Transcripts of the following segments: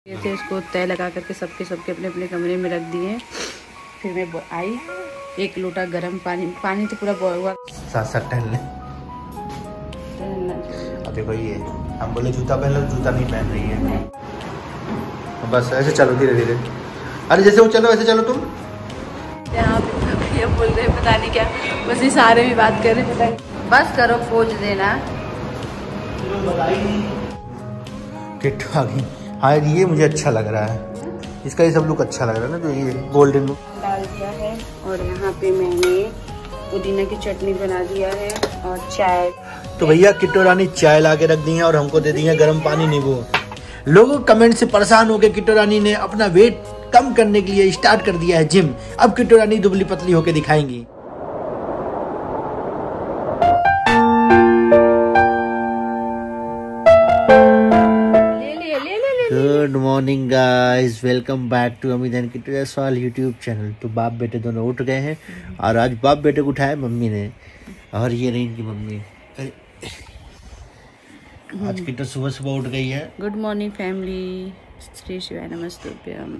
ये थे उसको तय लगा करके सबके अपने अपने कमरे में रख दिए। फिर मैं आई, एक लोटा गर्म पानी तो पूरा बॉयल हुआ। साथ साथ टहलने। अब देखो ये हम बोले जूता पहन लो, जूता नहीं पहन रही है। बस ऐसे चलो धीरे धीरे। अरे जैसे वो चलो वैसे चलो तुम। यहाँ पे ये बोल रहे पता नहीं क्या, बस इशारे में बात कर रहे, पता नहीं। बस करो, पोज देना। किट्टू आ गई। हाँ ये मुझे अच्छा लग रहा है, इसका ये सब लुक अच्छा लग रहा है ना, जो ये गोल्डन लुक डाल दिया है। और यहाँ पे मैंने पुदीना की चटनी बना दिया है और चाय। तो भैया किट्टू रानी चाय ला के रख दी है और हमको दे दी है गर्म पानी नींबू। लोगों कमेंट से परेशान हो गए, किट्टू रानी ने अपना वेट कम करने के लिए स्टार्ट कर दिया है जिम। अब किट्टू रानी दुबली पतली होके दिखाएंगी। Good morning guys, welcome back to Amit and Kittu Jaiswal YouTube channel. तो बाप बेटे दोनों उठ गए हैं और आज बाप बेटे को उठाया मम्मी ने, और ये रही इनकी मम्मी। आज किट्टू सुबह सुबह उठ गई है। गुड मॉर्निंग फैमिली, श्री शिवाय नमस्तुभ्यम।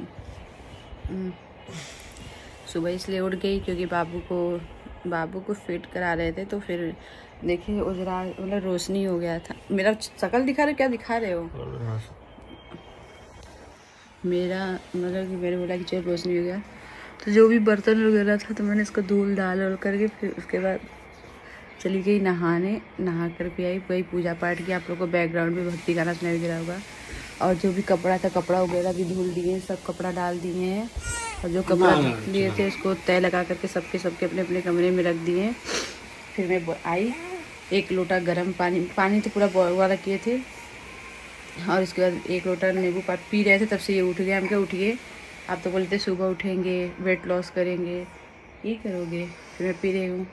सुबह इसलिए उठ गई क्योंकि बाबू को फिट करा रहे थे, तो फिर देखिए उजरा मतलब रोशनी हो गया था। मेरा शकल दिखा रहे, क्या दिखा रहे हो? मेरा मतलब कि मैंने बोला कि चलो रोशनी हो गया, तो जो भी बर्तन वगैरह था तो मैंने इसको धूल डाल करके फिर उसके बाद चली गई नहाने। नहा कर के आई, वही पूजा पाठ किया। आप लोग को बैकग्राउंड में भक्ति गाना सुनाई दे रहा होगा। और जो भी कपड़ा था, कपड़ा वगैरह भी धुल दिए, सब कपड़ा डाल दिए हैं। और जो कपड़ा लिए थे उसको तय लगा करके सबके अपने अपने कमरे में रख दिए। फिर मैं आई, एक लोटा गर्म पानी तो पूरा बॉयल वाला किए थे, और उसके बाद एक लोटा नींबू पानी पी रहे थे। तब से ये उठ गए। हम क्या उठिए, आप तो बोलते सुबह उठेंगे, वेट लॉस करेंगे, ये करोगे। फिर मैं पी रही हूँ।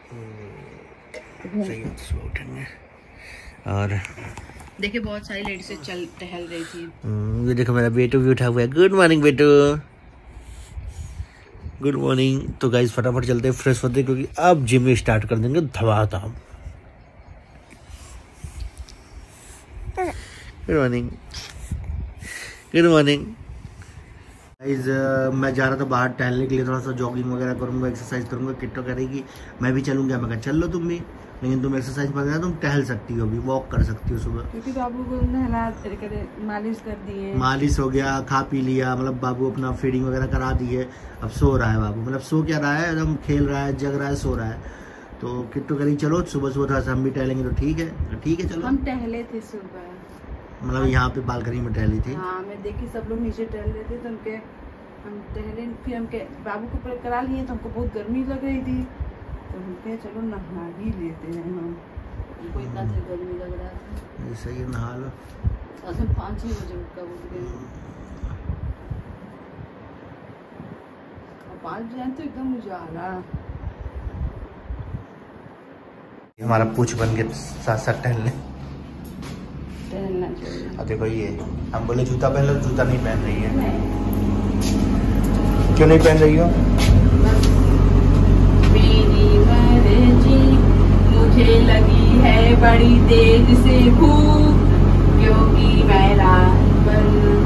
सही है, सुबह उठेंगे। और देखिए बहुत सारी लेडी से टहल रही थी। ये देखो मेरा बेटू भी उठा हुआ है। गुड मॉर्निंग बेटू, गुड मॉर्निंग। तो गाइस फटाफट चलते हैं, फ्रेश होते हैं, क्योंकि अब जिम में स्टार्ट कर देंगे धमाधम। Good morning, good morning guys. मैं जा रहा था बाहर टहलने के लिए, थोड़ा सा जॉगिंग वगैरह करूंगा, एक्सरसाइज करूंगा। किट्टू करेगी मैं भी चलूंगा। मैं कहा चल लो तुम भी, लेकिन तुम एक्सरसाइज वगैरह तुम टहल सकती हो, अभी वॉक कर सकती हो सुबह। क्योंकि बाबू को मालिश कर दी है, मालिश हो गया, खा पी लिया, मतलब बाबू अपना फीडिंग वगैरह करा दी है। अब सो रहा है बाबू, मतलब सो क्या रहा है, एकदम खेल रहा है, जग रहा है, सो रहा है। तो किट्टू करेगी चलो सुबह सुबह थोड़ा सा हम भी टहलेंगे। तो ठीक है चलो। हम टहले थे सुबह, मतलब यहाँ पे बालकनी में टहली थी। हाँ मैं देखी सब लोग नीचे टहल रहे थे, तो हम टहले। फिर हम बाबू को करा लिए, तो हमको बहुत गर्मी लग रही थी, तो हम कहे चलो नहा ही लेते हैं। हमको इतना से गर्मी लग रहा था। सही है, नहा लो। 5-6 बजे कब उठ गए, 5 बजे तो एकदम उजाला। हमारा पूछ बन के साथ साथ टहलना चाहिए। अब देखो ये हम बोले जूता पहन लो, जूता नहीं पहन रही है। क्यों नहीं पहन रही हो? मेरी मर्जी, मुझे लगी है बड़ी देर से भूख, क्योंकि मैं रात भर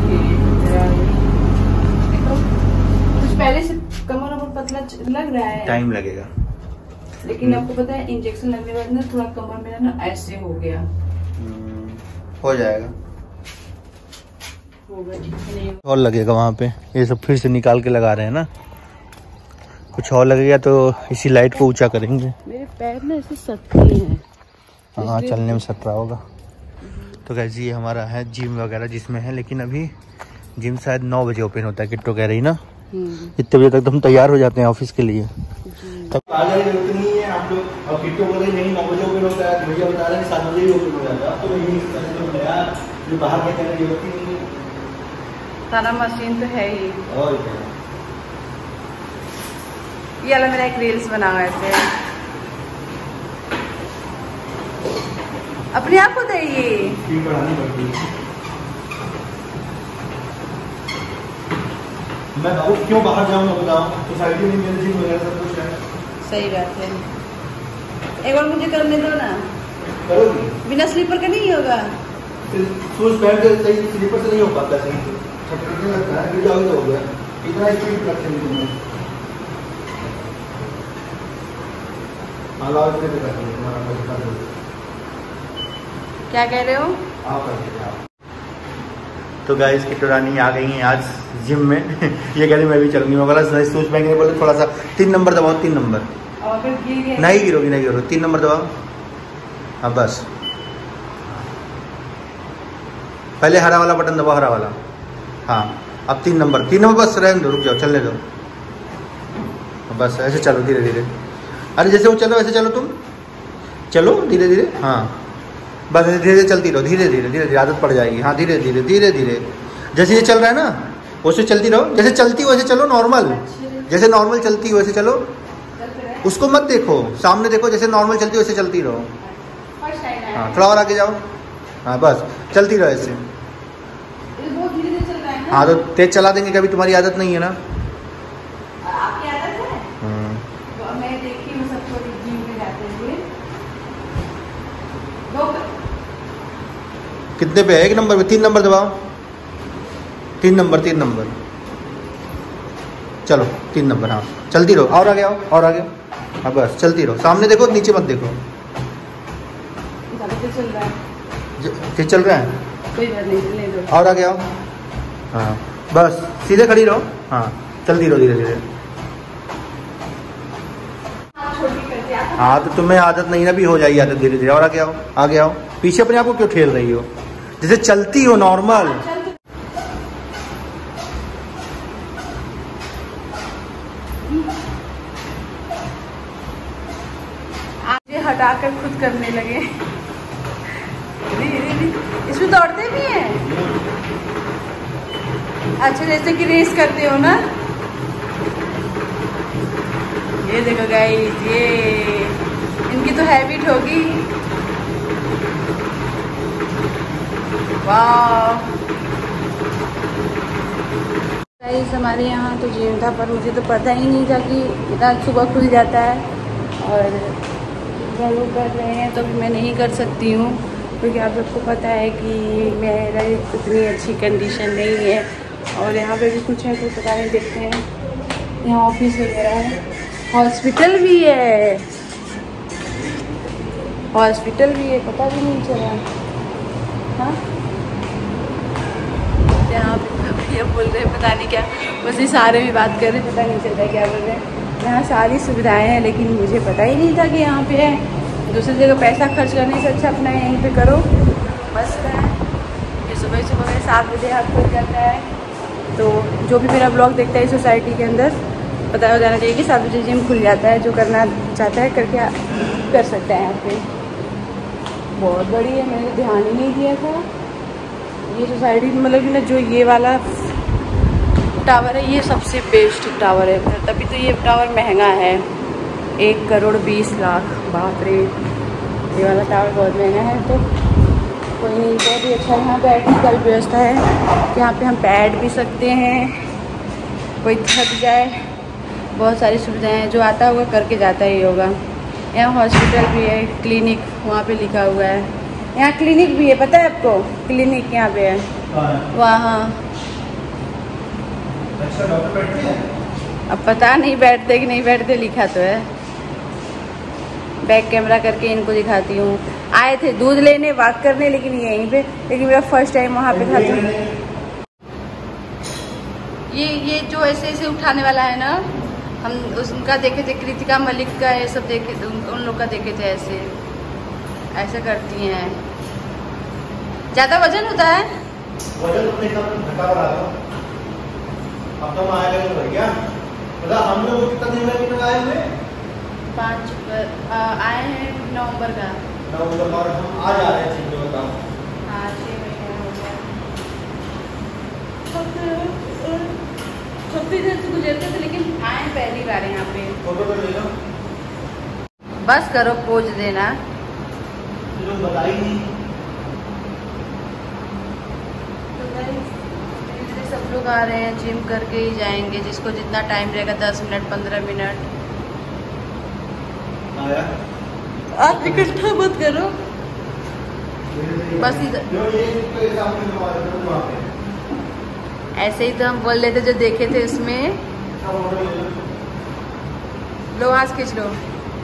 देखो कुछ पहले से कमर पतला लग रहा है, टाइम लगेगा। लेकिन आपको पता है इंजेक्शन लगने के बाद ना थोड़ा कमर मेरा ना ऐसे हो गया। हो जाएगा, होगा, ठीक नहीं और लगेगा वहाँ पे। ये सब फिर से निकाल के लगा रहे हैं ना, कुछ और लगेगा तो इसी लाइट को ऊंचा करेंगे। मेरे पैर ना ऐसे सटके हैं। हाँ चलने में सट रहा होगा। तो कैसे ये हमारा है जिम वगैरह जिसमें है, लेकिन अभी जिम शायद 9 बजे ओपन होता है। किट्टू कह रही ना, इतने बजे तक तो हम तैयार हो जाते हैं ऑफिस के लिए। तब नहीं है आप लोग, और किट्टू बोल रही नहीं 9 बजे ओपन होता है, भैया बता रहे हैं 7 बजे ही ओपन हो जाता है। तो जो बाहर क्या करने की जरूरत नहीं है, सारा मशीन तो है ही। और क्या, ये वाला मेरा एक रील्स बना हुआ है ऐसे, अपने आप होता है ये। बढ़ानी पड़ती है। मैं बाबू क्यों बाहर जाऊंगा बताओ, सोसाइटी में मेरे जिम वगैरह सब कुछ है। सही बात है, एक बार मुझे करने दो ना। करोगी? बिना स्लीपर का नहीं होगा। शूज पहन के सही स्लीपर से नहीं हो पाता सही। इतना स्पीड रखते हैं। क्या कह रहे हो? तो गाइस किट्टू रानी आ गई हैं आज जिम में। ये कह रही मैं भी चलूंगी। मैं बोला सूच बैंक ने बोले थोड़ा सा 3 नंबर दबाओ, 3 नंबर। नहीं गिरोगी, नहीं गिरोगी, 3 नंबर दबाओ। हाँ बस, पहले हरा वाला बटन दबाओ, हरा वाला। हाँ अब 3 नंबर, 3 नंबर बस, रहने दो, रुक जाओ, चलने दो बस। ऐसे चलो धीरे धीरे। अरे जैसे वो चलो वैसे चलो, तुम चलो धीरे धीरे। हाँ बस धीरे धीरे चलती रहो, धीरे धीरे धीरे धीरे आदत पड़ जाएगी। हाँ धीरे धीरे धीरे धीरे, जैसे ये चल रहा है ना वैसे चलती रहो। जैसे चलती हो वैसे चलो, नॉर्मल, जैसे नॉर्मल चलती हो वैसे चलो। उसको मत देखो, सामने देखो, जैसे नॉर्मल चलती हो वैसे चलती रहो। हाँ थोड़ा और आगे जाओ। हाँ बस चलती रहो ऐसे। हाँ तो तेज चला देंगे, कभी तुम्हारी आदत नहीं है ना। आपकी आदत है? मैं देखी हूँ सबको जिम में जाते हुए। कितने पे है? 1 नंबर पे, 3 नंबर दबाओ, 3 नंबर, 3 नंबर। चलो 3 नंबर। हाँ चलती रहो, और आगे आओ, और आगे। हाँ बस चलती रहो, सामने देखो, नीचे मत देखो। चल रहा है, फिर चल रहा है, कोई बात नहीं, और आगे आओ। हाँ बस सीधे खड़ी रहो। हाँ चलती रहो धीरे धीरे। हाँ तो तुम्हें आदत नहीं ना, भी हो जाएगी आदत धीरे धीरे। और आगे आओ, आगे आओ। पीछे अपने आप को क्यों ठेल रही हो? जैसे चलती हो नॉर्मल। आगे हटाकर खुद करने लगे। इसमें दौड़ते भी हैं। अच्छा जैसे कि रेस करते हो ना। ये देखो गाइस, ये इनकी तो हैबिट होगी। वाह गाइस, हमारे यहाँ तो जिम था, पर मुझे तो पता ही नहीं था कि इतना सुबह खुल जाता है। और लोग कर रहे हैं तो भी मैं नहीं कर सकती हूँ, क्योंकि आप सबको पता है कि मेरा इतनी अच्छी कंडीशन नहीं है। और यहाँ पे भी कुछ है, कोई पता नहीं, देखते हैं। यहाँ ऑफिस वगैरह है, हॉस्पिटल भी है, हॉस्पिटल भी है, पता भी नहीं चला। हाँ यहाँ पे ये बोल रहे हैं पता नहीं क्या, बस ये सारे भी बात कर रहे हैं, पता नहीं चलता क्या बोल रहे हैं। यहाँ सारी सुविधाएं हैं, लेकिन मुझे पता ही नहीं था कि यहाँ पे है। दूसरी जगह पैसा खर्च करने से अच्छा अपना यहीं पे करो, मस्त है। ये सुबह सुबह 7 बजे हाथ खुल जाता है। तो जो भी मेरा ब्लॉग देखता है इस सोसाइटी के अंदर, पता हो जाना चाहिए कि 7 बजे जिम खुल जाता है। जो करना चाहता है करके कर सकता है। यहाँ पे बहुत बड़ी है, मैंने ध्यान ही नहीं दिया था। ये सोसाइटी मतलब कि ना, जो ये वाला टावर है ये सबसे बेस्ट टावर है। तभी तो ये टावर महंगा है, 1,20,00,000। बाप रे, ये वाला टावर बहुत महंगा है। तो कोई नहीं, बहुत ही अच्छा यहाँ बैठने का भी व्यवस्था है। यहाँ पे हम बैठ भी सकते हैं, कोई थक जाए, बहुत सारी सुविधाएं हैं। जो आता होगा करके जाता ही होगा। यहाँ हॉस्पिटल भी है, क्लिनिक वहाँ पे लिखा हुआ है। यहाँ क्लिनिक भी है, पता है आपको? क्लिनिक यहाँ पे है, वहाँ। अच्छा डॉक्टर बैठते हैं? अब पता नहीं बैठते कि नहीं बैठते, लिखा तो है। बैक कैमरा करके इनको दिखाती हूँ। आए थे दूध लेने, वॉक करने, लेकिन यहीं पे, लेकिन मेरा फर्स्ट टाइम वहाँ पे था। ये जो ऐसे ऐसे उठाने वाला है ना, हम उनका देखे थे, कृतिका मलिक का ये सब देखे, उन लोग का देखे थे। ऐसे ऐसे करती हैं। ज़्यादा वजन होता है? वजन तो घटा रहा था। अब तो आएगा तो भैया, मतलब हम लोग कितना दिन में आए हुए? 5 आए हैं नवंबर का। नवंबर, और हम आ जा रहे हैं 6 बताओ। हाँ 6 महीने हो गया। काफ़ी देर से गुजरते थे, लेकिन आए पहली बार यहाँ पे। फोटो तो ले लो, बस करो, पोज देना। लोग बताई नहीं। सब लोग आ रहे हैं, जिम करके ही जाएंगे। जिसको जितना टाइम रहेगा, 10 मिनट 15 मिनट। आप इकट्ठा मत करो, बस इधर। ऐसे ही तो हम बोल रहे थे जो देखे थे उसमें। लो आज खींच लो।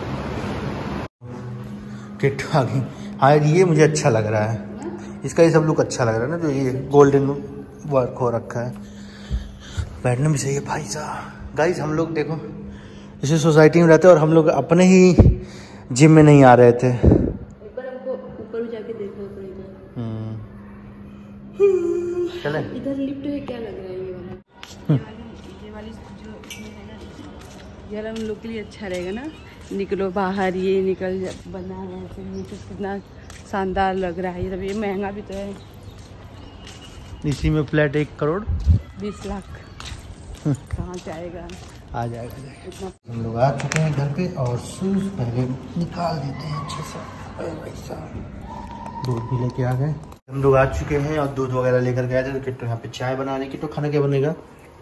किट्टू आ गई। हाँ ये मुझे अच्छा लग रहा है, इसका ये सब लुक अच्छा लग रहा है ना, जो ये गोल्डन वर्क हो रखा है, बैठने में सही है भाई साहब। गाइस हम लोग देखो इसी सोसाइटी में रहते हैं और हम लोग अपने ही जिम में नहीं आ रहे थे। एक बार हमको ऊपर जाके देखना पड़ेगा। चले इधर लिफ्ट है, क्या लग रहा है ये वाली जो इसमें है ना, यार हम लोग के लिए अच्छा रहेगा ना। निकलो बाहर, ये निकल बना है फिर नीचे कितना शानदार लग रहा है। ये तब ये महंगा भी तो है, इसी में फ्लैट 1 करोड़ 20 लाख कहाँ से आएगा। आ जाएगा। हम लोग आ चुके हैं घर पे और शूज पहले निकाल देते हैं अच्छे से। भाई साहब दूध भी लेके आ गए। हम लोग आ चुके हैं और दूध वगैरह लेकर गए थे। तो किट्टू यहाँ पे चाय बनाने की। तो खाना क्या बनेगा?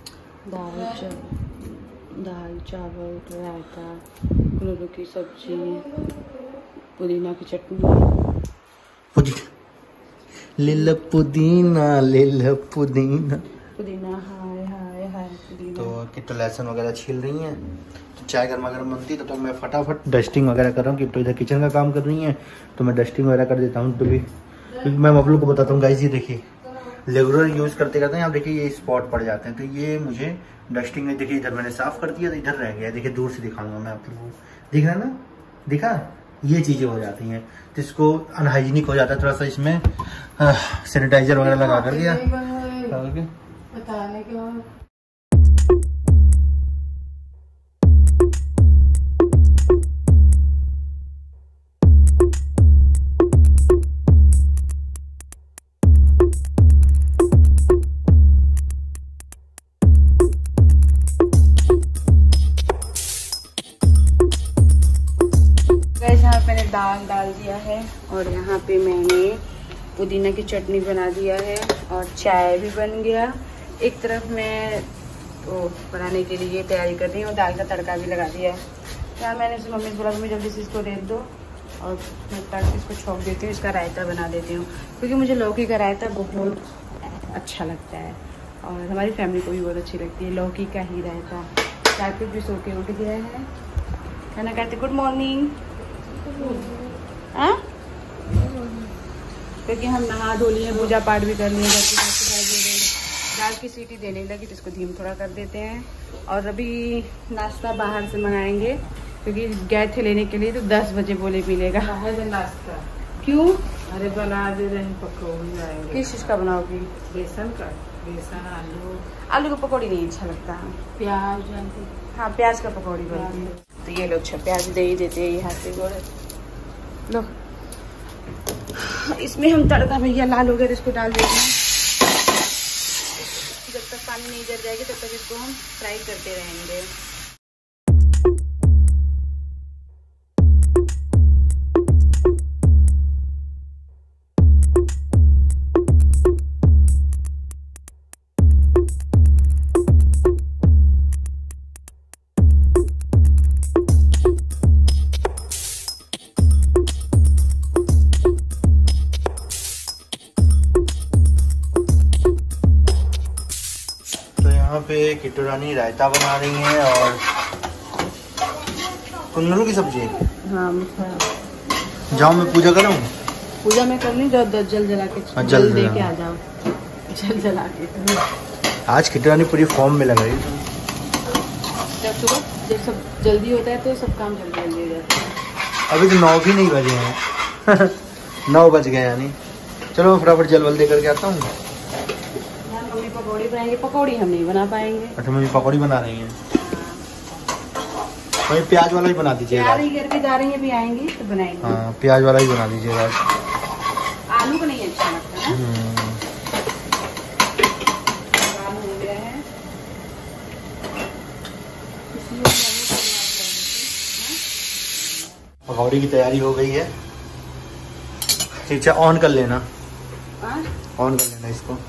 दाल चावल रायता, कुल्लू की सब्जी, पुदीना की चटनी। ले लो पुदीना, ले लो पुदीना। पुदीना हाय हाय हाय पुदीना। तो किट्टू लहसुन वगैरह छील रही हैं। तो चाय गर्मा गर्म बनती है, तो मैं फटाफट डस्टिंग वगैरह कर रहा हूँ। किट्टू इधर किचन का काम कर रही हैं, तो मैं डस्टिंग वगैरह कर देता हूँ। तो भी क्योंकि मैं आप लोग को बताता हूँ गाइस, ये देखिए रेगुलर यूज़ करते हैं। यहाँ देखिए ये स्पॉट पड़ जाते हैं, तो ये मुझे डस्टिंग में देखिए इधर मैंने साफ कर दिया, तो इधर रह गया। देखिए दूर से दिखाऊंगा मैं आप लोगों को, दिख रहा है ना, दिखा, ये चीज़ें हो जाती हैं, तो इसको अनहाइजीनिक हो जाता है थोड़ा सा। इसमें सैनिटाइजर वगैरह लगा कर दिया बताने के बाद। यहाँ मैंने दाल डाल दिया है और यहाँ पे मैंने पुदीना की चटनी बना दिया है और चाय भी बन गया। एक तरफ मैं तो बनाने के लिए तैयारी कर रही हूँ, दाल का तड़का भी लगा दिया है। यहाँ मैंने मम्मी से बोला कि जल्दी से इसको रेत दो और मैं तक इसको छोंक देती हूँ, इसका रायता बना देती हूँ, क्योंकि मुझे लौकी का रायता बहुत अच्छा लगता है और हमारी फैमिली को भी बहुत अच्छी लगती है लौकी का ही रायता। कार्तिक भी सो के उठ गया है। खाना कार्तिक गुड मॉर्निंग। हाँ, क्योंकि हम नहा धो लिए, पूजा पाठ भी कर लिए, दाल की सीटी देने लगी तो इसको धीम थोड़ा कर देते हैं। और अभी नाश्ता बाहर से मंगाएंगे, क्योंकि गए थे लेने के लिए, तो 10 बजे बोले मिलेगा नाश्ता। क्यों? अरे बना दे रहे हैं पकौड़ी। किस चीज़ का बनाओगी? बेसन का। बेसन आलू का पकौड़ी नहीं अच्छा लगता। प्याज, हाँ प्याज का पकौड़ी बनती है। तो ये लोग अच्छा प्याज दे ही देते हैं यहाँ से। गोरे लो, इसमें हम तड़का भैया लाल हो गया, इसको डाल देते हैं। जब तक पानी नहीं जल जाएगी तब तक इसको हम फ्राई करते रहेंगे। यहाँ पे किट्टू रानी रायता बना रही हैं और कुंदरू की सब्जी। हाँ, जाओ मैं पूजा करूँ। पूजा में करनी, जाओ जल जला के जल दे के आ जाओ। जल जला के आज किट्टू रानी पूरी फॉर्म में लग रही। जब सब जल्दी होता है तो सब काम जल्दी जल्दी हो जाता है। अभी तो 9 भी नहीं बजे हैं 9 बज गए यानी। चलो मैं फटाफट जल वल दे करके आता हूँ। मम्मी पकौड़ी बनाएंगे, पकौड़ी हम नहीं बना पाएंगे। अच्छा मम्मी पकौड़ी बना रही हैं। वही प्याज वाला ही बना दीजिएगा। घर पे जा रही है, भी आएंगी तो बनाएंगे। हाँ प्याज वाला ही बना दीजिएगा। आलू को नहीं अच्छा लगता ना। हो गया है पकौड़ी की तैयारी हो गई है। ठीक है, ऑन कर लेना। ऑन कर लेना इसको।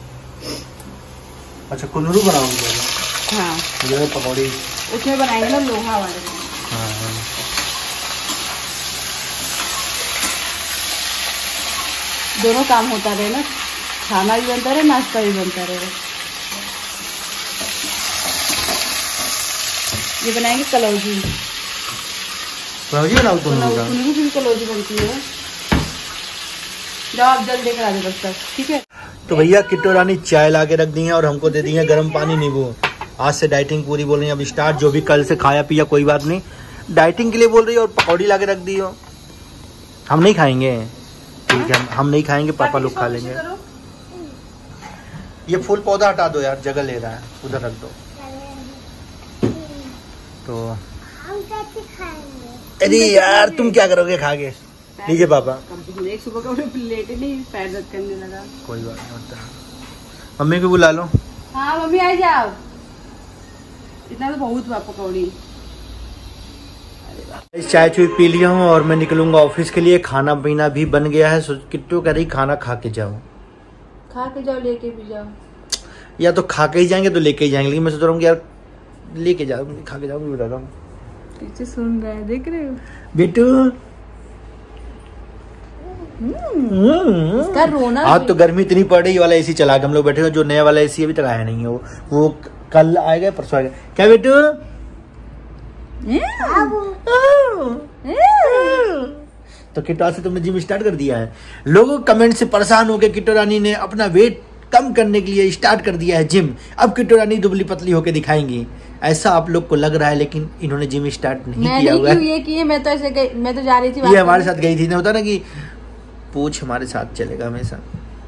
अच्छा कुंदरू बनाऊंगी। हाँ मुझे पकौड़ी उसमें बनाएंगे ना, लोहा वाले। हाँ हाँ। दोनों काम होता रहे ना, खाना भी बनता रहे, नाश्ता भी बनता रहे। ये बनाएंगे कलौजी। कलौजी बनाओ तुम लोग? भी कलौजी बनती है। जाओ आप जल्दी करा दो बस तक, ठीक है। तो भैया किट्टू रानी चाय ला के रख दी है और हमको दे दी है गर्म पानी नींबू। आज से डाइटिंग पूरी बोल रही है अब स्टार्ट। जो भी कल से खाया पिया कोई बात नहीं, डाइटिंग के लिए बोल रही है। और पकौड़ी ला के रख दी हो। हम नहीं खाएंगे, ठीक है हम नहीं खाएंगे, पापा लोग खा लेंगे। ये फूल पौधा हटा दो यार, जगह ले रहा है, उधर रख दो। तो अरे यार तुम क्या करोगे खा के? लीजिए पापा। एक सुबह का प्लेट नहीं पैर दर्द करने लगा। कोई बात नहीं होता। मम्मी को बुला लो। हाँ मम्मी आ जाओ, इतना तो बहुत हुआ पकौड़ी। चाय चुई पी लिया हूँ और मैं निकलूंगा ऑफिस के लिए। खाना पीना भी बन गया है। किट्टू कह रही खाना खा के जाओ। खा के जाओ, लेके भी जाओ। या तो खा के ही जाएंगे तो लेके ही जाएंगे, लेकिन मैं सोच रहा हूँ यार लेके जाओ, खा के जाऊंगी। बता रहा हूँ पीछे सुन रहा है, देख रहे हो बेटू। इसका रोना। आज तो गर्मी इतनी पड़ रही, वाला एसी चला के हम लोग बैठे हैं। जो नया वाला एसी अभी तक आया नहीं है, वो कल आएगा परसों आएगा। क्या बेटू? तो किट्टू से तुमने जिम स्टार्ट कर दिया है। लोगों कमेंट से परेशान हो गए, किट्टू रानी ने अपना वेट कम करने के लिए स्टार्ट कर दिया है जिम। अब किट्टू रानी दुबली पतली होकर दिखाएंगी, ऐसा आप लोग को लग रहा है। लेकिन इन्होंने जिम स्टार्ट नहीं किया हुआ है। मैं तो ऐसे गई, मैं तो जा रही थी। ये हमारे साथ गई थी ना, होता ना कि पूछ हमारे साथ चलेगा हमेशा।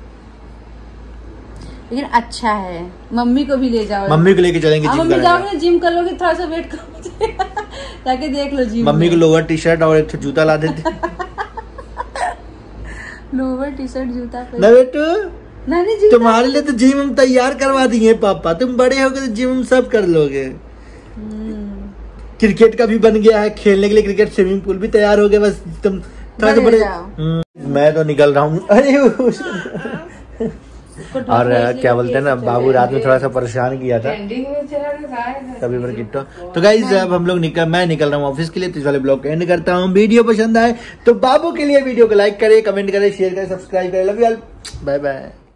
लेकिन अच्छा है, मम्मी को भी ले जाओ। मम्मी को लेके चलेंगे जिम। मम्मी जाओगे ना जिम कर लोगे, थोड़ा सा वेट कम हो जाएगा, ताकि देख लो जिम। मम्मी को लोअर टी शर्ट और एक जूता ला देते। लोअर टी शर्ट जूता ना बेटू, तुम्हारे लिए तो जिम हम तैयार करवा दिए पापा। तुम बड़े हो गए तो जिम हम सब कर लोगे। क्रिकेट का भी बन गया है, खेलने के लिए क्रिकेट स्विमिंग पूल भी तैयार हो गया। बस तुम थोड़ा सा बड़े। मैं तो निकल रहा हूँ। और क्या बोलते हैं ना, बाबू रात में थोड़ा सा परेशान किया था कभी बार किट्टू। तो गाइस अब हम लोग मैं निकल रहा हूँ ऑफिस के लिए। तो इस वाले ब्लॉग को एंड करता हूँ। वीडियो पसंद आए तो बाबू के लिए वीडियो को लाइक करे, कमेंट करे, शेयर करे, सब्सक्राइब करे। Love you all, bye bye.